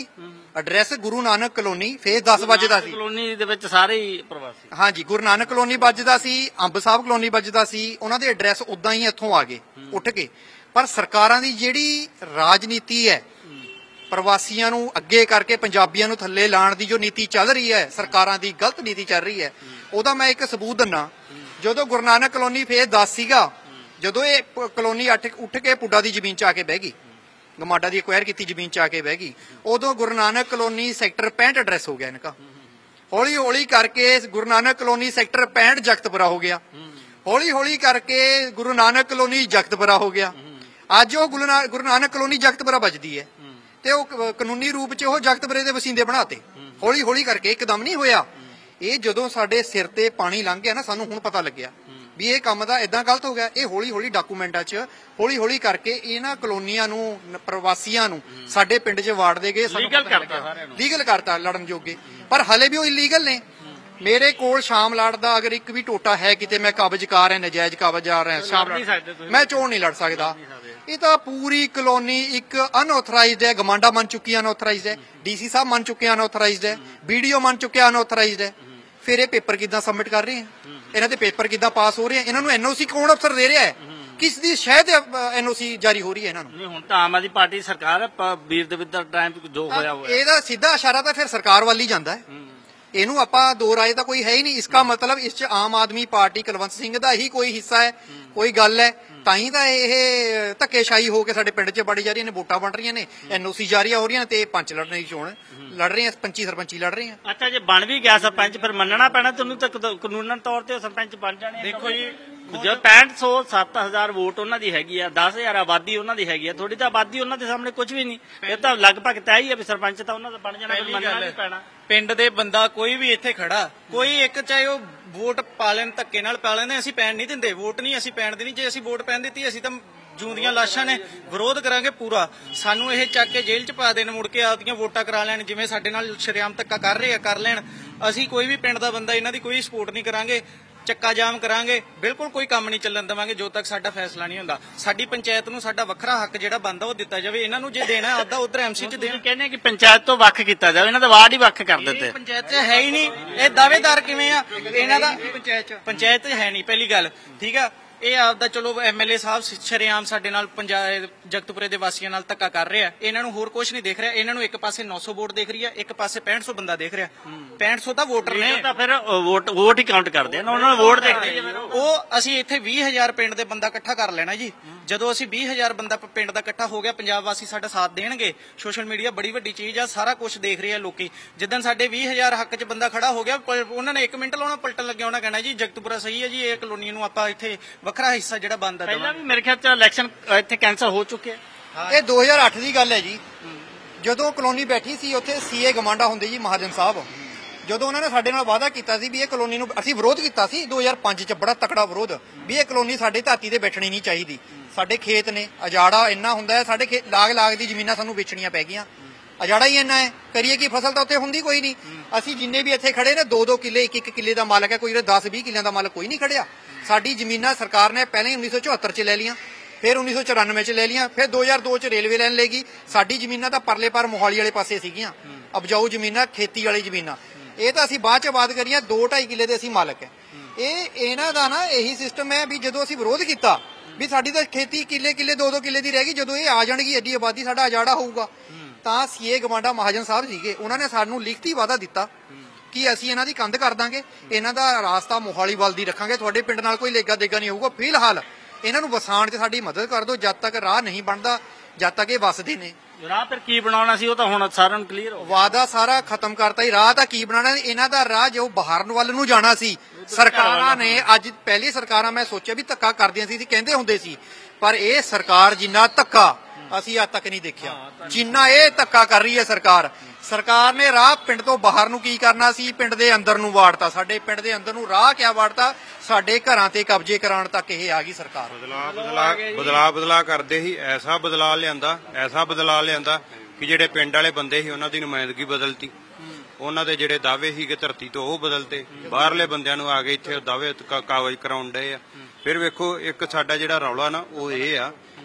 S2: Address Guru Nanak colony phase ਦਸ ਵੱਜਦਾ ਸੀ।
S1: ਕਲੋਨੀ ਦੇ ਵਿੱਚ ਸਾਰੇ ਹੀ ਪ੍ਰਵਾਸੀ।
S2: ਹਾਂਜੀ, ਗੁਰੂ ਨਾਨਕ ਕਲੋਨੀ ਵੱਜਦਾ ਸੀ, ਅੰਬ ਸਾਹਿਬ ਕਲੋਨੀ ਵੱਜਦਾ ਸੀ। ਉਹਨਾਂ ਦੇ ਐਡਰੈਸ ਉਦਾਂ ਹੀ ਇੱਥੋਂ ਆ ਗਏ ਉੱਠ ਕੇ। ਪਰ ਸਰਕਾਰਾਂ ਦੀ ਜਿਹੜੀ ਰਾਜਨੀਤੀ ਹੈ, ਪ੍ਰਵਾਸੀਆਂ ਨੂੰ ਅੱਗੇ ਕਰਕੇ ਪੰਜਾਬੀਆਂ ਨੂੰ ਥੱਲੇ ਲਾਉਣ ਦੀ ਜੋ ਨੀਤੀ ਚੱਲ ਰਹੀ ਹੈ, ਸਰਕਾਰਾਂ ਦੀ ਗਲਤ ਨੀਤੀ ਚੱਲ ਰਹੀ ਹੈ, ਉਹਦਾ ਮੈਂ ਇੱਕ ਸਬੂਤ ਦਿੰਨਾ। ਜਦੋਂ ਗੁਰੂ ਨਾਨਕ ਕਲੋਨੀ ਫੇਸ ਦਸ ਸੀਗਾ, ਜਦੋਂ ਇਹ ਕਲੋਨੀ ਉੱਠ ਕੇ ਪੁੱਡਾ ਦੀ ਜ਼ਮੀਨ 'ਚ ਆ ਕੇ ਬਹਿ ਗਈ, ਗਮਾਡਾ ਦੀ ਐਕਵਾਇਰ ਕੀਤੀ ਜ਼ਮੀਨ 'ਚ ਆ ਕੇ ਬਹਿ ਗਈ, ਉਦੋਂ ਗੁਰੂ ਨਾਨਕ ਕਲੋਨੀ ਸੈਕਟਰ ਪੈਂਹਠ ਐਡਰੈਸ ਹੋ ਗਿਆ ਇਨਕਾ। ਹੌਲੀ ਹੌਲੀ ਕਰਕੇ ਗੁਰੂ ਨਾਨਕ ਕਲੋਨੀ ਸੈਕਟਰ ਪੈਂਹਠ ਜਗਤਪੁਰਾ ਹੋ ਗਿਆ। ਹੌਲੀ ਹੌਲੀ ਕਰਕੇ ਗੁਰੂ ਨਾਨਕ ਕਲੋਨੀ ਜਗਤਪੁਰਾ ਹੋ ਗਿਆ। ਅੱਜ ਉਹ ਗੁਰੂ ਨਾਨਕ ਕਲੋਨੀ ਜਗਤਪੁਰਾ ਵੱਜਦੀ ਹੈ ਤੇ ਉਹ ਕਾਨੂੰਨੀ ਰੂਪ 'ਚ ਉਹ ਜਗਤਪੁਰੇ ਦੇ ਵਸਿੰਦੇ ਬਣਾਤੇ। ਹੌਲੀ ਹੌਲੀ ਕਰਕੇ ਇੱਕਦਮ ਨਹੀਂ ਹੋਇਆ ਇਹ। ਜਦੋਂ ਸਾਡੇ ਸਿਰ ਤੇ ਪਾਣੀ ਲੰਘ ਗਿਆ ਨਾ, ਸਾਨੂੰ ਹੁਣ ਪਤਾ ਲੱਗਿਆ ਵੀ ਇਹ ਕੰਮ ਦਾ ਏਦਾਂ ਗਲਤ ਹੋ ਗਿਆ। ਇਹ ਹੌਲੀ ਹੌਲੀ ਡਾਕੂਮੈਂਟਾਂ 'ਚ ਹੌਲੀ ਹੌਲੀ ਕਰਕੇ ਇਹਨਾਂ ਕਲੋਨੀਆਂ ਨੂੰ, ਪ੍ਰਵਾਸੀਆਂ ਨੂੰ ਸਾਡੇ ਪਿੰਡ 'ਚ ਵਾੜਦੇ ਗਏ,
S1: ਲੀਗਲ ਕਰਤਾ,
S2: ਲੀਗਲ ਕਰਤਾ ਲੜਨ ਜੋਗੇ। ਪਰ ਹਲੇ ਵੀ ਉਹ ਇਲੀਗਲ ਨੇ। ਮੇਰੇ ਕੋਲ ਸ਼ਾਮ ਲਾੜ ਦਾ ਅਗਰ ਇੱਕ ਵੀ ਟੋਟਾ ਹੈ ਕਿਤੇ ਮੈਂ ਕਾਬਜ਼ਕਾਰ ਹੈ, ਨਜਾਇਜ਼ ਕਾਬਜ਼ਦਾਰ ਹੈ, ਸ਼ਾਮ ਮੈਂ ਚੋਣ ਨਹੀਂ ਲੜ ਸਕਦਾ। ਇਹ ਤਾਂ ਪੂਰੀ ਕਲੋਨੀ ਇੱਕ ਅਨਆਥੋਰਾਈਜ਼ਡ ਹੈ। ਗਮਾਂਡਾ ਮੰਨ ਚੁੱਕੀ ਅਨਆਥੋਰਾਈਜ਼ਡ ਹੈ, ਡੀਸੀ ਸਾਹਿਬ ਮੰਨ ਚੁੱਕੇ ਅਨਆਥੋਰਾਈਜ਼ਡ ਹੈ, ਬੀਡੀਓ ਮੰਨ ਚੁੱਕਿਆ ਅਨਆਥੋਰਾਈਜ਼ਡ ਹੈ। ਫਿਰ ਇਹ ਪੇਪਰ ਕਿੱਦਾਂ ਸਬਮਿਟ ਕਰ ਰਹੇ ਆ? ਇਹਨਾਂ ਦੇ ਪੇਪਰ ਕਿੱਦਾਂ ਪਾਸ ਹੋ ਰਹੇ ਆ? ਇਹਨਾਂ ਨੂੰ ਐਨਓਸੀ ਕੌਣ ਅਫਸਰ ਦੇ ਰਿਹਾ ਹੈ? ਕਿਸ ਦੀ ਸ਼ਹਿਦ ਐਨਓਸੀ ਜਾਰੀ ਹੋ ਰਹੀ ਹੈ ਇਹਨਾਂ ਨੂੰ?
S1: ਨਹੀਂ, ਹੁਣ ਤਾਂ ਆਮ ਆਦਮੀ ਪਾਰਟੀ ਸਰਕਾਰ ਹੈ। ਵੀਰ ਦਵਿੰਦਰ ਟਾਈਮ ਜੋ ਹੋਇਆ ਹੋਇਆ,
S2: ਇਹਦਾ ਸਿੱਧਾ ਇਸ਼ਾਰਾ ਤਾਂ ਫਿਰ ਸਰਕਾਰ ਵੱਲ ਹੀ ਜਾਂਦਾ ਹੈ। ਇਹਨੂੰ ਆਪਾਂ ਦੋ ਰਾਏ ਤਾਂ ਕੋਈ ਹੈ ਹੀ ਨਹੀਂ। ਇਸਕਾ ਮਤਲਬ ਇਸ 'ਚ ਆਮ ਆਦਮੀ ਪਾਰਟੀ ਕੁਲਵੰਤ ਸਿੰਘ ਦਾ ਹੀ ਕੋਈ ਹਿੱਸਾ ਹੈ, ਕੋਈ ਗੱਲ ਹੈ। ਤਾਂ ਹੀ ਤਾਂ ਇਹ ਧੱਕੇਸ਼ਾਹੀ ਹੋ ਕੇ ਸਾਡੇ ਪਿੰਡ 'ਚ ਵੜੀ ਜਾ ਰਹੀਆਂ ਨੇ, ਵੋਟਾਂ ਬਣ ਰਹੀਆਂ ਨੇ, ਐਨਓਸੀ ਜਾਰੀਆਂ ਹੋ ਰਹੀਆਂ ਨੇ ਤੇ ਪੰਚ ਲੜਨ ਦੀ ਚੋਣ ਲੜ ਰਹੇ ਆ, ਪੰਚੀ ਸਰਪੰਚੀ ਲੜ ਰਹੇ ਆ।
S1: ਅੱਛਾ, ਜੇ ਬਣ ਵੀ ਗਿਆ ਸਰਪੰਚ ਫਿਰ ਮੰਨਣਾ ਪੈਣਾ ਤੁਹਾਨੂੰ ਤਾਂ ਕਾਨੂੰਨਨ ਤੌਰ ਤੇ ਸਰਪੰਚ ਬਣ ਜਾਣੇ। ਦੇਖੋ ਜੀ, ਜੋ ਪੈਂਹਠ ਸੌ ਸੱਤ ਹਜ਼ਾਰ ਵੋਟ ਉਹਨਾਂ ਦੀ ਹੈਗੀ ਆ, ਦਸ ਹਜ਼ਾਰ ਆਬਾਦੀ ਉਹਨਾਂ ਦੀ ਹੈਗੀ ਆ, ਥੋੜੀ ਤਾਂ ਆਬਾਦੀ ਉਹਨਾਂ ਦੇ ਸਾਹਮਣੇ ਕੁਝ ਵੀ ਨਹੀਂ। ਇਹ ਤਾਂ ਲਗਭਗ ਤੈਅ ਹੀ ਆ ਵੀ ਸਰਪੰਚ ਤਾਂ ਉਹਨਾਂ ਦਾ ਬਣ ਜਾਣਾ, ਮੰਨਣਾ ਵੀ ਪੈਣਾ।
S3: ਪਿੰਡ ਦੇ ਬੰਦਾ ਕੋਈ ਵੀ ਇੱਥੇ ਖੜਾ, ਕੋਈ ਇੱਕ ਚਾਹੇ ਉਹ ਵੋਟ ਪਾ ਲੈਣ, ਧੱਕੇ ਨਾਲ ਪਾ ਲੈਂਦੇ, ਅਸੀਂ ਪੈਣ ਨਹੀਂ ਦਿੰਦੇ। ਵੋਟ ਨਹੀਂ ਅਸੀਂ ਪੈਣ ਦੇਣੀ। ਜੇ ਅਸੀਂ ਵੋਟ ਪੈਣ ਦਿੱਤੀ ਅਸੀਂ ਤਾਂ ਜੂੰਦੀਆਂ ਲਾਸ਼ਾਂ ਨੇ, ਵਿਰੋਧ ਕਰਾਂਗੇ ਪੂਰਾ। ਸਾਨੂੰ ਇਹ ਚੱਕ ਕੇ ਜੇਲ੍ਹ 'ਚ ਪਾ ਦੇਣ, ਮੁੜ ਕੇ ਆਪਦੀਆਂ ਵੋਟਾਂ ਕਰਾ ਲੈਣ, ਜਿਵੇਂ ਸਾਡੇ ਨਾਲ ਸ਼ਰੇਆਮ ਧੱਕਾ ਕਰ ਰਹੇ ਆ ਕਰ ਲੈਣ। ਅਸੀਂ ਕੋਈ ਵੀ ਪਿੰਡ ਦਾ ਬੰਦਾ ਇਹਨਾਂ ਦੀ ਕੋਈ ਸਪੋਰਟ ਨਹੀਂ ਕਰਾਂਗੇ। ਚੱਕਾ ਜਾਮ ਕਰਾਂਗੇ, ਬਿਲਕੁਲ ਕੋਈ ਕੰਮ ਨਹੀਂ ਚੱਲਣ ਦੇਵਾਂਗੇ ਜਦੋਂ ਤੱਕ ਸਾਡਾ ਫੈਸਲਾ ਨਹੀਂ ਹੁੰਦਾ। ਸਾਡੀ ਪੰਚਾਇਤ ਨੂੰ ਸਾਡਾ ਵੱਖਰਾ ਹੱਕ ਜਿਹੜਾ ਬਣਦਾ ਉਹ ਦਿੱਤਾ ਜਾਵੇ। ਇਹਨਾਂ ਨੂੰ ਜੇ ਦੇਣਾ ਆਦਾ ਉਧਰ ਐਮਸੀ 'ਚ ਦੇਣ।
S1: ਕਹਿੰਦੇ ਕਿ ਪੰਚਾਇਤ ਤੋਂ ਵੱਖ ਕੀਤਾ ਜਾਵੇ, ਇਹਨਾਂ ਦਾ ਵਾਰਡ ਹੀ ਵੱਖ ਕਰ ਦਿੱਤੇ।
S3: ਪੰਚਾਇਤ 'ਚ ਹੈ ਹੀ ਨਹੀਂ। ਇਹ ਦਾਅਵੇਦਾਰ ਕਿਵੇਂ ਆ ਇਹਨਾਂ ਦਾ? ਪੰਚਾਇਤ 'ਚ ਪੰਚਾਇਤ 'ਚ ਹੈ ਨਹੀਂ ਪਹਿਲੀ ਗੱਲ, ਠੀਕ ਆ। ਇਹ ਆਪਦਾ ਚਲੋ ਐਮਐਲਏ ਸਾਹਿਬ ਸ਼ਰੇਆਮ ਸਾਡੇ ਨਾਲ ਪੰਜਾਬ ਜਗਤਪੁਰੇ ਦੇ ਵਾਸੀਆਂ ਨਾਲ ਧੱਕਾ ਕਰ ਰਿਹਾ। ਇਹਨਾਂ ਨੂੰ ਹੋਰ ਕੁਝ ਨਹੀਂ ਦੇਖ ਰਿਹਾ। ਇਹਨਾਂ ਨੂੰ ਇੱਕ ਪਾਸੇ ਨੌ ਸੌ ਵੋਟ ਦੇਖ ਰਹੀ ਹੈ, ਇੱਕ ਪਾਸੇ ਪੈਂਹਠ ਸੌ ਬੰਦਾ ਦੇਖ ਰਿਹਾ। ਪੈਂਹਠ ਸੌ ਤਾਂ ਵੋਟਰ ਨੇ,
S1: ਤਾਂ ਫਿਰ ਵੋਟ ਵੋਟ ਹੀ ਕਾਊਂਟ ਕਰਦੇ ਆ ਨਾ, ਉਹਨਾਂ ਨੂੰ ਵੋਟ ਦੇਖਦੇ ਆ।
S3: ਉਹ ਅਸੀਂ ਇੱਥੇ ਵੀਹ ਹਜ਼ਾਰ ਪਿੰਡ ਦੇ ਬੰਦਾ ਇਕੱਠਾ ਕਰ ਲੈਣਾ ਜੀ। ਜਦੋਂ ਅਸੀਂ ਵੀਹ ਹਜ਼ਾਰ ਬੰਦਾ ਪਿੰਡ ਦਾ ਇਕੱਠਾ ਹੋ ਗਿਆ, ਪੰਜਾਬ ਵਾਸੀ ਸਾਡਾ ਸਾਥ ਦੇਣਗੇ। ਸੋਸ਼ਲ ਮੀਡੀਆ ਬੜੀ ਵੱਡੀ ਚੀਜ਼ ਆ, ਸਾਰਾ ਕੁਝ ਦੇਖ ਰਹੇ ਆ ਲੋਕੀ। ਜਿੱਦਣ ਸਾਡੇ ਵੀਹ ਹਜ਼ਾਰ ਹੱਕ 'ਚ ਬੰਦਾ ਖੜਾ ਹੋ ਗਿਆ, ਉਹਨਾਂ ਨੇ ਇੱਕ ਮਿੰਟ ਲਾਉਣਾ, ਪਲਟਣ ਲੱਗਿਆ ਉਹਨਾਂ ਕਹਿਣਾ ਜੀ ਜਗਤਪੁਰਾ ਸਹੀ ਹੈ ਜੀ, ਇਹ ਕਲੋਨੀ ਨੂੰ ਆਪਾਂ ਇੱਥੇ ਵੱਖਰਾ ਹਿੱਸਾ ਜਿਹੜਾ
S1: ਪਹਿਲਾਂ ਵੀ ਮੇਰੇ ਖਿਆਲ ਚ ਇਲੈਕਸ਼ਨ ਇੱਥੇ ਕੈਂਸਲ ਹੋ ਚੁੱਕੇ ਆ।
S2: ਇਹ ਦੋ ਹਜ਼ਾਰ ਅੱਠ ਦੀ ਗੱਲ ਹੈ ਜੀ। ਜਦੋਂ ਕਲੋਨੀ ਬੈਠੀ ਸੀ ਉੱਥੇ ਸੀਏ ਗਮਾਂਡਾ ਹੁੰਦੇ ਜੀ ਮਹਾਜਨ ਸਾਹਿਬ। ਜਦੋਂ ਉਹਨਾਂ ਨੇ ਸਾਡੇ ਨਾਲ ਵਾਅਦਾ ਕੀਤਾ ਸੀ ਵੀ ਇਹ ਕਲੋਨੀ ਨੂੰ, ਅਸੀਂ ਵਿਰੋਧ ਕੀਤਾ ਸੀ ਦੋ ਹਜ਼ਾਰ ਪੰਜ 'ਚ, ਬੜਾ ਤਕੜਾ ਵਿਰੋਧ, ਵੀ ਇਹ ਕਲੋਨੀ ਸਾਡੇ ਧਰਤੀ ਤੇ ਬੈਠਣੀ ਨਹੀਂ ਚਾਹੀਦੀ। ਸਾਡੇ ਖੇਤ ਨੇ, ਅਜਾੜਾ ਇੰਨਾ ਹੁੰਦਾ ਹੈ, ਸਾਡੇ ਖੇਤ ਲਾਗ ਲਾਗ ਦੀ ਜ਼ਮੀਨਾਂ ਸਾਨੂੰ ਵੇਚਣੀਆਂ ਪੈ ਗਈਆਂ। ਅਜਾੜਾ ਹੀ ਇੰਨਾ ਹੈ, ਕਰੀਏ ਕੀ? ਫਸਲ ਤਾਂ ਉੱਥੇ ਹੁੰਦੀ ਕੋਈ ਨਹੀਂ। ਅਸੀਂ ਜਿੰਨੇ ਵੀ ਇੱਥੇ ਖੜੇ ਨੇ, ਦੋ ਦੋ ਕਿੱਲੇ, ਇੱਕ ਇੱਕ ਕਿੱਲੇ ਦਾ ਮਾਲਕ ਹੈ, ਕੋਈ ਦਸ ਵੀਹ ਕਿੱਲਿਆਂ ਦਾ ਮਾਲਕ ਕੋਈ ਨਹੀਂ ਖੜਿਆ। ਸਾਡੀ ਜ਼ਮੀਨਾਂ ਸਰਕਾਰ ਨੇ ਪਹਿਲਾਂ ਹੀ ਉੱਨੀ ਸੌ ਚੁਹੱਤਰ 'ਚ ਲੈ ਲਈਆਂ, ਫਿਰ ਉੱਨੀ ਸੌ ਚੁਰਾਨਵੇਂ 'ਚ ਲੈ ਲਈਆਂ, ਫਿਰ ਦੋ ਹਜ਼ਾਰ ਦੋ 'ਚ ਰੇਲਵੇ ਲਾਈਨ ਲੈ ਗਈ। ਸਾਡੀ ਜ਼ਮੀਨਾਂ ਤਾਂ ਪਰਲੇ ਪਰ ਮੋਹਾਲੀ ਵਾਲੇ ਪਾਸੇ ਸੀਗੀਆਂ, ਉਪਜਾਊ ਜ਼ਮੀਨਾਂ, ਖੇਤੀ ਵਾਲੀ ਜ਼ਮੀਨਾਂ। ਇਹ ਤਾਂ ਅਸੀਂ ਬਾਅਦ 'ਚ ਬਾਤ ਕਰੀਆਂ, ਦੋ ਢਾਈ ਕਿੱਲੇ ਦੇ ਅਸੀਂ ਮਾਲਕ ਹੈ। ਇਹ ਇਹਨਾਂ ਦਾ ਨਾ ਇਹੀ ਸਿਸਟਮ ਹੈ ਵੀ ਜਦੋਂ ਅਸੀਂ ਵਿਰੋਧ ਕੀਤਾ ਵੀ ਸਾਡੀ ਤਾਂ ਖੇਤੀ ਕਿੱਲੇ ਕਿੱਲੇ ਦੋ ਦੋ ਕਿੱਲੇ ਦੀ ਰਹਿ ਗਈ, ਜਦੋਂ ਇਹ ਆ ਜਾਣਗੀ ਐਡੀ ਆਬਾਦੀ, ਸਾਡਾ ਅਜਾੜਾ ਹੋਊਗਾ। ਤਾਂ ਸੀਏ ਗਮਾਂਡਾ ਮਹਾਜਨ ਸਾਹਿਬ ਸੀਗੇ, ਉਹਨਾਂ ਨੇ ਸਾਨੂੰ ਲਿਖਤੀ ਵਾਅਦਾ ਦਿੱਤਾ ਕਿ ਅਸੀਂ ਇਹਨਾਂ ਦੀ ਕੰਧ ਕਰ ਦਾਂਗੇ, ਇਹਨਾਂ ਦਾ ਰਾਸਤਾ ਮੋਹਾਲੀ ਵੱਲ ਦੀ ਰੱਖਾਂਗੇ, ਤੁਹਾਡੇ ਪਿੰਡ ਨਾਲ ਕੋਈ ਲੇਗਾ ਦੇਗਾ ਨਹੀਂ ਹੋਊਗਾ। ਫਿਲਹਾਲ ਇਹਨਾਂ ਨੂੰ ਵਸਾਉਣ 'ਚ ਸਾਡੀ ਮਦਦ ਕਰ ਦਿਓ, ਜਦ ਤੱਕ ਰਾਹ ਨਹੀਂ ਬਣਦਾ, ਜਦ ਤੱਕ ਇਹ ਵਸਦੇ ਨੇ।
S1: ਰਾਹ ਫਿਰ ਕੀ ਬਣਾਉਣਾ ਸੀ ਉਹ ਤਾਂ ਹੁਣ ਸਾਰਿਆਂ ਨੂੰ ਕਲੀਅਰ ਹੋ।
S2: ਵਾਅਦਾ ਸਾਰਾ ਖਤਮ ਕਰਤਾ ਹੀ, ਰਾਹ ਤਾਂ ਕੀ ਬਣਾਉਣਾ? ਇਹਨਾਂ ਦਾ ਰਾਹ ਜੋ ਬਾਹਰ ਵੱਲ ਨੂੰ ਜਾਣਾ ਸੀ, ਸਰਕਾਰਾਂ ਨੇ ਅੱਜ, ਪਹਿਲੀ ਸਰਕਾਰਾਂ ਮੈਂ ਸੋਚਿਆ ਵੀ ਧੱਕਾ ਕਰਦੀਆਂ ਸੀ, ਕਹਿੰਦੇ ਹੁੰਦੇ ਸੀ, ਪਰ ਇਹ ਸਰਕਾਰ ਜਿੰਨਾ ਧੱਕਾ ਅਸੀਂ ਅੱਜ ਤੱਕ ਨਹੀਂ ਦੇਖਿਆ ਜਿੰਨਾ ਇਹ ਧੱਕਾ ਕਰ ਰਹੀ ਹੈ ਸਰਕਾਰ। ਸਰਕਾਰ ਨੇ ਰਾਹ ਪਿੰਡ ਤੋਂ ਬਾਹਰ ਨੂੰ ਕੀ ਕਰਨਾ ਸੀ, ਪਿੰਡ ਦੇ ਅੰਦਰ ਨੂੰ ਵਾੜਤਾ। ਸਾਡੇ ਪਿੰਡ ਦੇ ਅੰਦਰ ਨੂੰ ਰਾਹ ਕਿਆ ਵਾੜਤਾ, ਸਾਡੇ ਘਰਾਂ ਤੇ ਕਬਜ਼ੇ ਕਰਾਉਣ ਤੱਕ ਇਹ ਆ ਗਈ ਸਰਕਾਰ।
S4: ਬਦਲਾ ਬਦਲਾ ਬਦਲਾ ਬਦਲਾ ਕਰਦੇ ਹੀ ਐਸਾ ਬਦਲਾ ਲਿਆਂਦਾ ਐਸਾ ਬਦਲਾ ਲਿਆਂਦਾ ਕਿ ਜਿਹੜੇ ਪਿੰਡ ਵਾਲੇ ਬੰਦੇ ਸੀ ਉਹਨਾਂ ਦੀ ਨੁਮਾਇੰਦਗੀ ਬਦਲਤੀ, ਉਹਨਾਂ ਦੇ ਜਿਹੜੇ ਦਾਅਵੇ ਸੀਗੇ ਧਰਤੀ ਤੋਂ ਉਹ ਬਦਲਤੇ, ਬਾਹਰਲੇ ਬੰਦਿਆਂ ਨੂੰ ਆ ਕੇ ਇੱਥੇ ਦਾਅਵੇ ਕਾਗਜ਼ ਕਰਾਉਣ ਡਏ ਆ। ਫਿਰ ਵੇਖੋ, ਇੱਕ ਸਾਡਾ ਜਿਹੜਾ ਰੌਲਾ ਨਾ ਉਹ ਇਹ ਆ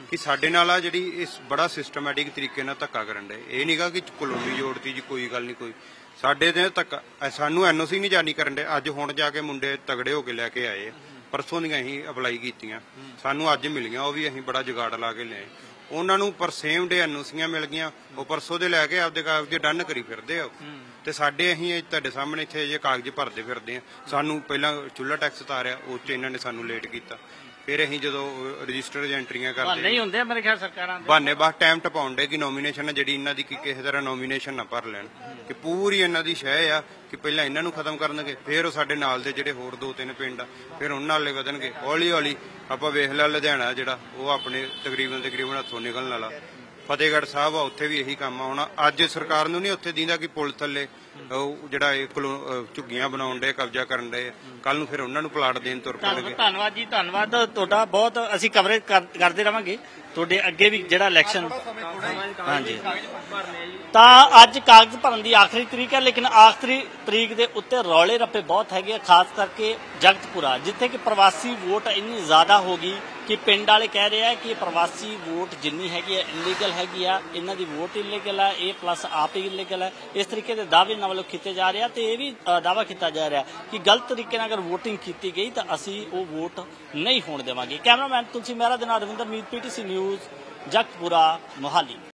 S4: ਕਿ ਸਾਡੇ ਨਾਲ ਆ ਜਿਹੜੀ ਇਸ ਬੜਾ ਸਿਸਟਮੈਟਿਕ ਤਰੀਕੇ ਨਾਲ ਧੱਕਾ ਕਰਨ ਦੇ। ਇਹ ਨਹੀਂਗਾ ਕਿ ਕਲੋਨੀ ਜੋੜਤੀ ਜੀ, ਕੋਈ ਗੱਲ ਨਹੀਂ, ਕੋਈ ਸਾਡੇ ਤੇ ਧੱਕਾ, ਸਾਨੂੰ ਐਨਓਸੀ ਨਹੀਂ ਜਾਰੀ ਕਰਨ ਦੇ। ਅੱਜ ਹੁਣ ਜਾ ਕੇ ਮੁੰਡੇ ਤਗੜੇ ਹੋ ਕੇ ਲੈ ਕੇ ਆਏ, ਪਰਸੋਂ ਦੀਆਂ ਅਸੀਂ ਅਪਲਾਈ ਕੀਤੀਆਂ, ਸਾਨੂੰ ਅੱਜ ਮਿਲੀਆਂ, ਉਹ ਵੀ ਅਸੀਂ ਬੜਾ ਜੁਗਾੜ ਲਾ ਕੇ ਲਿਆਏ। ਉਹਨਾਂ ਨੂੰ ਪਰ ਸੇਮ ਡੇ ਐਨਓਸੀਆਂ ਮਿਲ ਗਈਆਂ, ਉਹ ਪਰਸੋਂ ਦੇ ਲੈ ਕੇ ਆਪਦੇ ਕਾਗਜ਼ ਡਨ ਕਰੀ ਫਿਰਦੇ ਆ। ਤੇ ਸਾਡੇ ਅਸੀਂ ਤੁਹਾਡੇ ਸਾਹਮਣੇ ਇੱਥੇ ਜੇ ਕਾਗਜ਼ ਭਰਦੇ ਫਿਰਦੇ ਆ। ਸਾਨੂੰ ਪਹਿਲਾਂ ਚੁੱਲ੍ਹਾ ਟੈਕਸ ਤਾਰਿਆ, ਉਹ 'ਚ ਇਹਨਾਂ ਨੇ ਸਾਨੂੰ ਲੇਟ ਕੀਤਾ। ਫਿਰ ਅਸੀਂ ਜਦੋਂ ਰਜਿਸਟਰ ਐਂਟਰੀਆਂ ਕਰਦੇ
S1: ਨਹੀਂ ਹੁੰਦੇ ਮੇਰੇ ਖਿਆਲ ਸਰਕਾਰਾਂ ਦੇ
S4: ਬਹਾਨੇ ਬਸ ਟਾਈਮ ਟਪਾਉਣ ਦੇ ਕਿ ਨੋਮੀਨੇਸ਼ਨ ਜਿਹੜੀ ਇਹਨਾਂ ਦੀ ਕਿ ਕਿਸੇ ਤਰ੍ਹਾਂ ਨੋਮੀਨੇਸ਼ਨ ਨਾ ਭਰ ਲੈਣ, ਕਿ ਪੂਰੀ ਇਹਨਾਂ ਦੀ ਸ਼ਹਿ ਆ ਕਿ ਪਹਿਲਾਂ ਇਹਨਾਂ ਨੂੰ ਖਤਮ ਕਰਨਗੇ, ਫਿਰ ਉਹ ਸਾਡੇ ਨਾਲ ਦੇ ਜਿਹੜੇ ਹੋਰ ਦੋ ਤਿੰਨ ਪਿੰਡ ਆ ਫਿਰ ਉਹਨਾਂ ਨਾਲੇ ਵਧਣਗੇ। ਹੌਲੀ ਹੌਲੀ ਆਪਾਂ ਵੇਖ ਲਿਆ ਲੁਧਿਆਣਾ ਜਿਹੜਾ ਉਹ ਆਪਣੇ ਤਕਰੀਬਨ ਤਕਰੀਬਨ ਹੱਥੋਂ ਨਿਕਲਣ ਵਾਲਾ। ਫਤਿਹਗੜ੍ਹ ਸਾਹਿਬ ਆ, ਉੱਥੇ ਵੀ ਇਹੀ ਕੰਮ ਆ। ਹੁਣ ਅੱਜ ਸਰਕਾਰ ਨੂੰ ਨਹੀਂ ਉੱਥੇ ਦੀਂਦਾ ਕਿ ਪੁਲ ਥੱਲੇ ਉਹ ਜਿਹੜਾ ਇਹ ਝੁੱਗੀਆਂ ਬਣਾਉਣ ਦੇ, ਕਬਜ਼ਾ ਕਰਨ ਦੇ, ਕੱਲ ਨੂੰ ਫਿਰ ਉਹਨਾਂ ਨੂੰ ਪਲਾਟ ਦੇਣ ਤੁਰ ਪੈਣਗੇ।
S1: ਧੰਨਵਾਦ ਜੀ, ਧੰਨਵਾਦ ਤੁਹਾਡਾ ਬਹੁਤ। ਅਸੀਂ ਕਵਰੇਜ ਕਰਦੇ ਰਵਾਂਗੇ ਤੁਹਾਡੇ ਅੱਗੇ ਵੀ ਜਿਹੜਾ ਇਲੈਕਸ਼ਨ। ਹਾਂਜੀ, ਤਾਂ ਅੱਜ ਕਾਗਜ਼ ਭਰਨ ਦੀ ਆਖਰੀ ਤਰੀਕ ਹੈ, ਲੇਕਿਨ ਆਖਰੀ ਤਰੀਕ ਦੇ ਉੱਤੇ ਰੌਲੇ ਰੱਪੇ ਬਹੁਤ ਹੈਗੇ ਆ, ਖਾਸ ਕਰਕੇ ਜਗਤਪੁਰਾ, ਜਿੱਥੇ ਕਿ ਪ੍ਰਵਾਸੀ ਵੋਟ ਇੰਨੀ ਜ਼ਿਆਦਾ ਹੋ ਗਈ ਕਿ ਪਿੰਡ ਵਾਲੇ ਕਹਿ ਰਹੇ ਆ ਕਿ ਪ੍ਰਵਾਸੀ ਵੋਟ ਜਿੰਨੀ ਹੈਗੀ ਆ ਇਲੀਗਲ ਹੈਗੀ ਆ, ਇਹਨਾਂ ਦੀ ਵੋਟ ਇਲੀਗਲ ਆ, ਇਹ ਪਲੱਸ ਆਪ ਹੀ ਇਲੀਗਲ ਹੈ। ਇਸ ਤਰੀਕੇ ਦੇ ਦਾਅਵੇ ਇਹਨਾਂ ਵੱਲੋਂ ਕੀਤੇ ਜਾ ਰਹੇ ਆ ਤੇ ਇਹ ਵੀ ਦਾਅਵਾ ਕੀਤਾ ਜਾ ਰਿਹਾ ਕਿ ਗਲਤ ਤਰੀਕੇ ਨਾਲ ਅਗਰ ਵੋਟਿੰਗ ਕੀਤੀ ਗਈ ਤਾਂ ਅਸੀਂ ਉਹ ਵੋਟ ਨਹੀਂ ਹੋਣ ਦੇਵਾਂਗੇ। ਕੈਮਰਾਮੈਨ ਤੁਲਸੀ ਮਹਿਰਾ ਦੇ ਨਾਲ ਰਵਿੰਦਰ ਮੀਤ, ਪੀਟੀਸੀ ਨਿਊਜ਼, ਜਗਤਪੁਰਾ, ਮੋਹਾਲੀ।